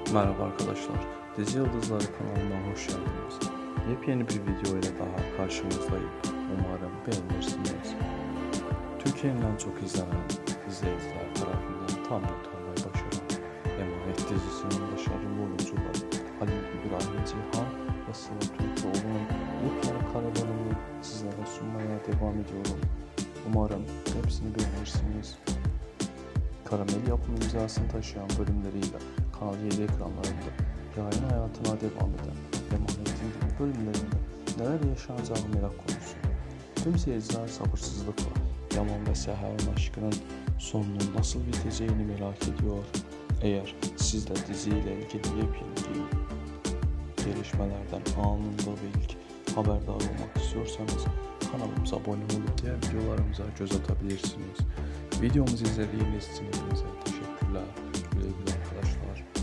Merhaba arkadaşlar, Dizi Yıldızları kanalıma hoş geldiniz. Yepyeni bir video ile daha karşınızdayım. Umarım beğenirsiniz. Türkiye'nin en çok izlenen izleyiciler tarafından tam kurtarmayı başaran Emanet dizisinin başarılı oyuncuları Halil İbrahim Ceyhan ve Sıla Türkoğlu'nun yepyeni kare bölümünü sizlere sunmaya devam ediyorum. Umarım hepsini beğenirsiniz. Karamel yapım imzasını taşıyan bölümleriyle Kanal 7 ekranlarında yayın hayatına devam eden Emanet'in bölümlerinde neler yaşanacağı merak konusu. Tüm seyirciler sabırsızlıkla Yaman ve Seher'in aşkının sonunun nasıl biteceğini merak ediyor. Eğer siz de diziyle ilgili yepyeni gelişmelerden anında ve ilk haberdar olmak istiyorsanız kanalımıza abone olup diğer videolarımıza göz atabilirsiniz. Videomuzu izlediğiniz için hepinize teşekkürler. Güle güle arkadaşlar.